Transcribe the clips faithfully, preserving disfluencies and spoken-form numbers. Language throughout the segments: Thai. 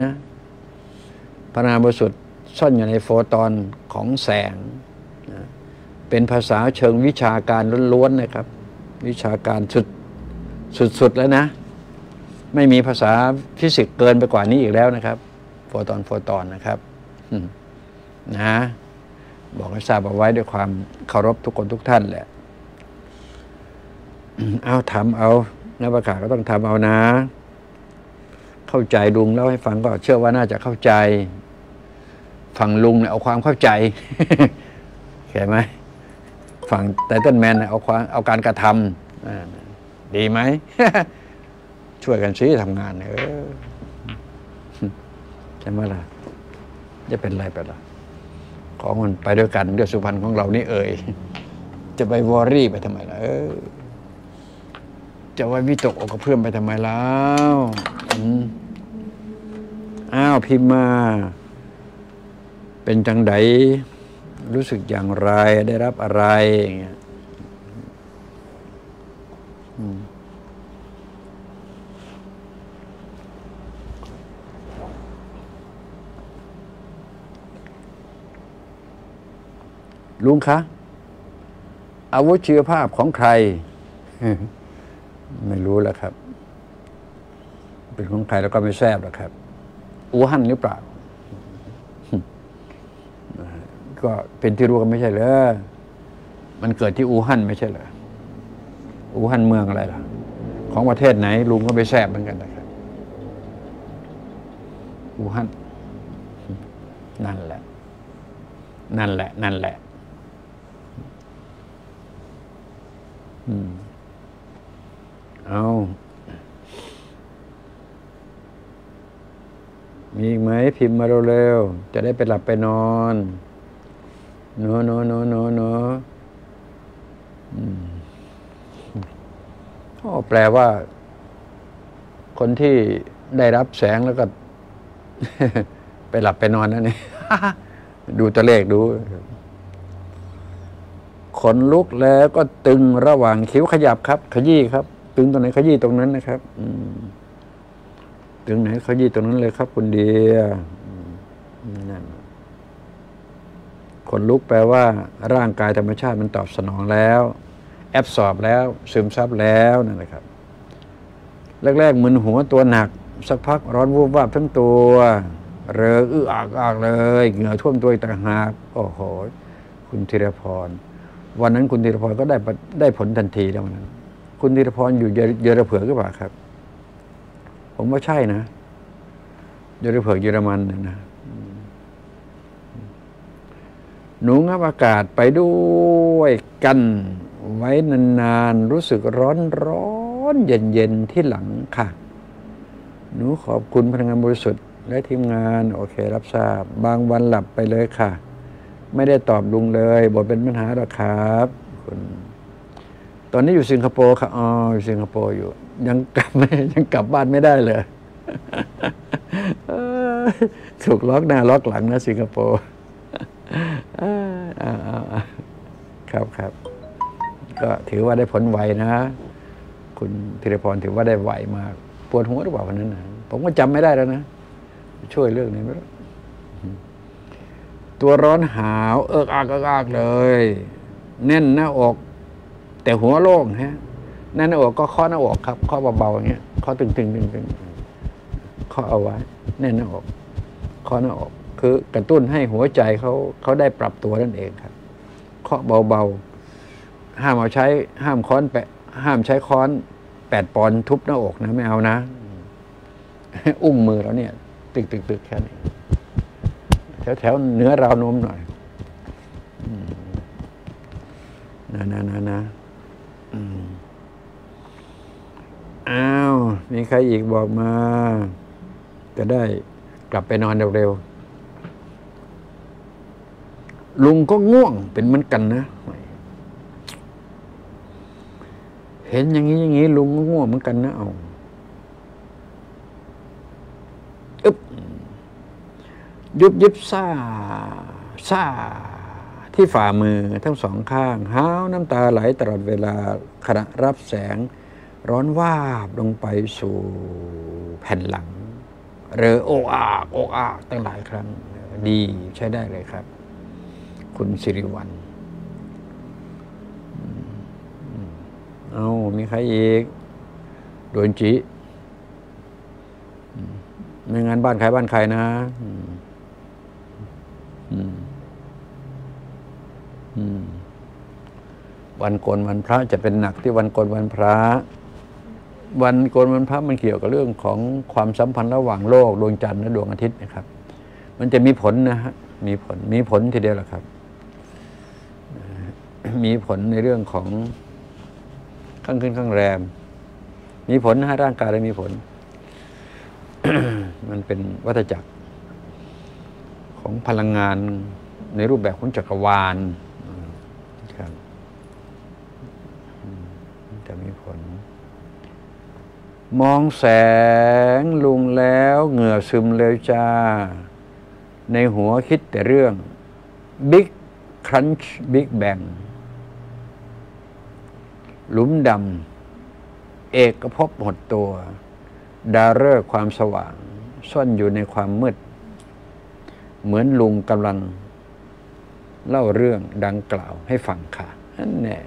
นะพลังงานบริสุทธิ์ซ่อนอยู่ในโฟตอนของแสงนะเป็นภาษาเชิงวิชาการล้วนๆนะครับวิชาการสุดสุดๆแล้วนะไม่มีภาษาฟิสิกส์เกินไปกว่านี้อีกแล้วนะครับโฟตอนโฟตอนนะครับนะบอกให้ทราบเอาไว้ด้วยความเคารพทุกคนทุกท่านแหละเอาทำเอานักประกาศก็ต้องทำเอานะเข้าใจลุงเล่าให้ฟังก็เชื่อว่าน่าจะเข้าใจฝั่งลุงเนี่ยเอาความเข้าใจเห็นไหมฝั่งไททันแมนเอาความเอาการกระทำดีไหม ช่วยกันซิทำงานเออใช่ไหมล่ะจะเป็นไรไปล่ะของมันไปด้วยกันเรื่องสุพรรณของเรานี่เอ่ยจะไปวอรี่ไปทำไมล่ะเออจะไว้วิตกอกกระเพื่อมไปทำไมแล้วอ้าวพิมพ์มาเป็นจังไดรู้สึกอย่างไรได้รับอะไรอย่างเงี้ยลุงคะอาวุธชีวภาพของใครไม่รู้แล้วครับเป็นของใครแล้วก็ไม่แซ่บแล้วครับอู่ฮั่นหรือเปล่าก็เป็นที่รู้กันไม่ใช่เหรอมันเกิดที่อู่ฮั่นไม่ใช่เหรออู่ฮั่นเมืองอะไรล่ะของประเทศไหนลุงก็ไปแซ่บเหมือนกันนะครับอู่ฮั่นนั่นแหละนั่นแหละนั่นแหละอืมเอามีอีกไหมพิมพ์มาเร็วๆจะได้ไปหลับไปนอนเนอะเนอะเนอะเนอะเนอะอ๋อแปลว่าคนที่ได้รับแสงแล้วก็ ไปหลับไปนอนนั่นเอง ดูตัวเลขดูขนลุกแล้วก็ตึงระหว่างคิ้วขยับครับขยี้ครับตึงตรงไหนขยี้ตรงนั้นนะครับตึงไหนขยี้ตรงนั้นเลยครับคุณเดียนั่นขนลุกแปลว่าร่างกายธรรมชาติมันตอบสนองแล้วแอบสอบแล้วซึมซับแล้วนั่นแหละครับแรกๆมึนหัวตัวหนักสักพักร้อนวูบวาบทั้งตัวเรออื้ออากอากเลยเหงื่อท่วมตัวต่างหากโอ้โหคุณธีรพรวันนั้นคุณธีรพรก็ได้ได้ผลทันทีแล้ววันนั้นคุณธีรพรอยู่เยอรเผือกหรือเปล่าครับผมว่าใช่นะเยอรเผือกเยอรมันนะหนูงับอากาศไปด้วยกันไว้นานๆรู้สึกร้อนร้อนเย็นเย็นที่หลังค่ะหนูขอบคุณพนักงานบริสุทธิ์และทีมงานโอเครับทราบบางวันหลับไปเลยค่ะไม่ได้ตอบลุงเลยบอกเป็นปัญหาหรอกครับคุณตอนนี้อยู่สิงคโปร์ค่ะอ๋ออยู่สิงคโปร์อยู่ยังกลับไม่ยังกลับบ้านไม่ได้เลยถูกล็อกหน้าล็อกหลังนะสิงคโปร์ครับครับก็ถือว่าได้ผลไวนะคุณธีรพรถือว่าได้ไวมากปวดหัวหรือเปล่าวันนั้นนะผมก็จำไม่ได้แล้วนะช่วยเรื่องนี้ไม่รู้ตัวร้อนหาวเอิกอักเอิกอักเลยแน่นหน้าอกแต่หัวโล่งฮะแน่นหน้าอกก็ข้อหน้าอกครับข้อเบาๆอย่างเงี้ยข้อตึงๆตึงๆข้อเอาไว้แน่นหน้าอกข้อหน้าอกคือกระตุ้นให้หัวใจเขาเขาได้ปรับตัวนั่นเองครับข้อเบาๆห้ามเอาใช้ห้ามค้อนแปะห้ามใช้ค้อนแปดปอนทุบหน้าอกนะไม่เอานะอุ้งมือเราเนี่ยตึกตึกตึกแค่นี้แถวแถวเนื้อราวนมหน่อยนะนะนะนะอ้าวมีใครอีกบอกมาจะได้กลับไปนอนเร็วๆลุงก็ง่วงเป็นเหมือนกันนะเห็นอย่างนี้อย่างนี้ลุงก็ง่วงเหมือนกันนะเอาอึ๊บยุบยิบซ่าซ่าที่ฝ่ามือทั้งสองข้างห้าวน้ำตาไหลตลอดเวลาขณะรับแสงร้อนวาบลงไปสู่แผ่นหลังหรือโอกอากโอกอากตั้งหลายครั้งดีใช้ได้เลยครับคุณสิริวัลย์เอามีใครอีกโดนจิไม่งั้นบ้านใครบ้านใครนะวันโกนวันพระจะเป็นหนักที่วันโกนวันพระวันโกนวันพระมันเกี่ยวกับเรื่องของความสัมพันธ์ระหว่างโลกดวงจันทร์และดวงอาทิตย์นะครับมันจะมีผลนะฮะมีผลมีผลทีเดียวแหละครับมีผลในเรื่องของข้างขึ้นข้างแรมมีผลนะฮะร่างกายได้มีผล มันเป็นวัฏจักรของพลังงานในรูปแบบของจักรวาลครับจะมีผลมองแสงลุงแล้วเหงื่อซึมเลยจ้าในหัวคิดแต่เรื่อง Big Crunch Big Bang หลุมดำเอกภพหดตัวดาวฤกษ์ความสว่างซ่อนอยู่ในความมืดเหมือนลุงกำลังเล่าเรื่องดังกล่าวให้ฟังค่ะนั่นแหละ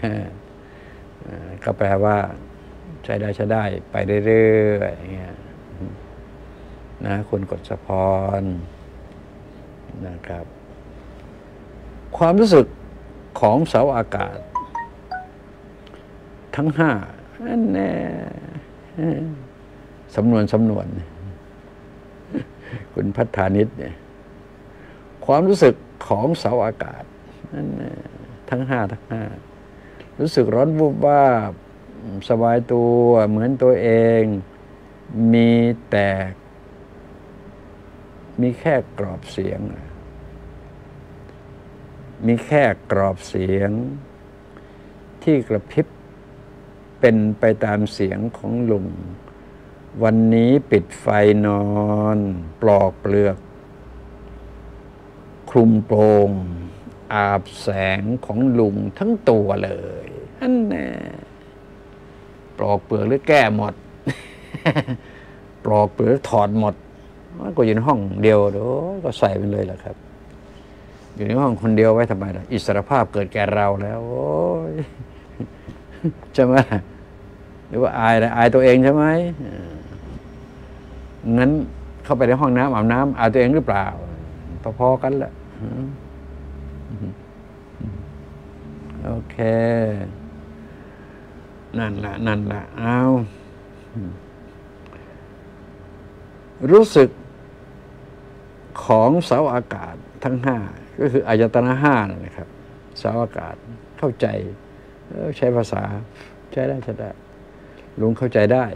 ก็แปลว่าใช้ได้ใช้ได้ไปเรื่อยๆอย่างเงี้ยนะคุณกฤษพรนะครับความรู้สึกของเสาอากาศทั้งห้านั่นแน่สำนวนสำนวนคุณพัฒนิตเนี่ยความรู้สึกของเสาอากาศนั่นทั้งห้าทั้งห้ารู้สึกร้อนวูบว่าสบายตัวเหมือนตัวเองมีแต่มีแค่กรอบเสียงมีแค่กรอบเสียงที่กระพริบเป็นไปตามเสียงของลุงวันนี้ปิดไฟนอนปลอกเปลือกคลุมโปร่งอาบแสงของลุงทั้งตัวเลยอันแน่ปลอกเปลือกหรือแก้หมด ปลอกเปลือกถอดหมดก็อยู่ในห้องเดียวเดี๋ยวก็ใส่ไปเลยแหละครับอยู่ในห้องคนเดียวไว้ทำไมล่ะอิสรภาพเกิดแก่เราแล้วโอ้ยใช่ไหมหรือว่าอายนะอายตัวเองใช่ไหมงั้นเข้าไปในห้องน้ำอาบน้ำอายตัวเองหรือเปล่าพอๆกันแหละโอเคนั่นละนั่นละเอารู้สึกของเสาอากาศทั้งห้าก็คืออายตนะห้านั่นแหละครับเสาอากาศเข้าใจใช้ภาษาใช้ได้ใช้ได้ลุงเข้าใจได้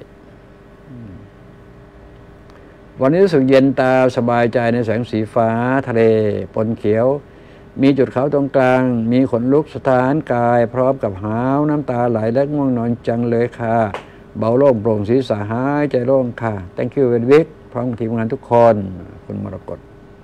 วันนี้รู้สึกเย็นตาสบายใจในแสงสีฟ้าทะเลปนเขียวมีจุดขาวตรงกลางมีขนลุกสถานกายพร้อมกับหาวน้ำตาไหลและง่วงนอนจังเลยค่ะเบาโล่งโปร่งศีรษะหายใจโล่งค่ะ thank you very much พร้อมทีมงานทุกคนคุณมรกต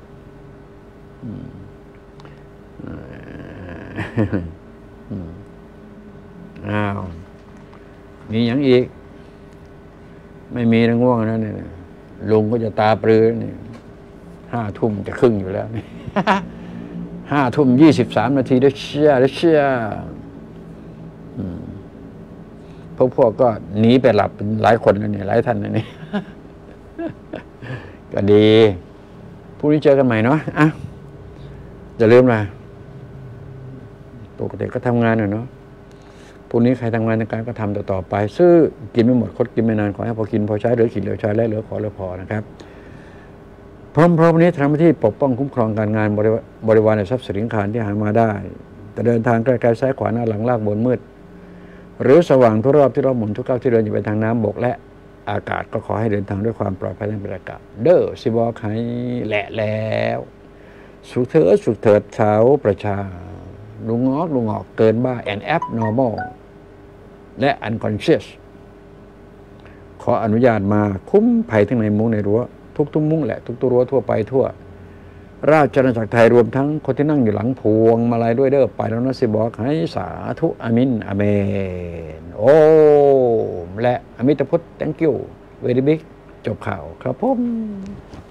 อ้าวมีอย่างอีกไม่มีนะง่วงนะเนี่ยลุงก็จะตาปรือนี่ห้าทุ่มจะครึ่งอยู่แล้วนี่ห้าทุ่มยี่สิบสามนาทีได้เชี่ยได้เชี่ยพวกพวกก็หนีไปหลับหลายคนแล้วเนี่ยหลายท่านแล้วนี่ก็ดีพรุ่งนี้เจอกันใหม่เนาะอ่ะอย่าลืมนะปกติก็ทำงานเนาะพรุ่งนี้ใครทำงานในการก็ทำต่อต่อไปซื้อกินไม่หมดคดกินไม่นานขอให้พอกินพอใช้เหลือกินเหลือใช้และเหลือขอเหลือพอนะครับพร้อมๆนี้ทำหน้าที่ปกป้องคุ้มครองการงานบริวารในทรัพย์สินขานที่หามาได้แต่เดินทางไกลๆซ้ายขวาหน้าหลังลากบนมืดหรือสว่างทุกรอบที่รอบหมุนทุกก้าวที่เดินอยู่ไปทางน้ำบกและอากาศก็ขอให้เดินทางด้วยความปลอดภัยทั้งบรรยากาศเด้อสิบอกให้แหละแล้วสุขเถิดสุขเถิดชาวประชาลุงงอกลุงงอกเกินบ้าแอนแอปนอร์มอลและอันคอนเชียสขออนุญาตมาคุ้มภัยทั้งในมุ้งในรั้วทุกทุกมุ้งแหละทุกตัวรั้วทั่วไปทั่วราชอาณาจักรไทยรวมทั้งคนที่นั่งอยู่หลังพวงมาลัยด้วยเด้อไปแล้วนะสิบอกให้สาธุอามินอาเมนโอ้และอมิตพุทธ thank you very big จบข่าวครับผม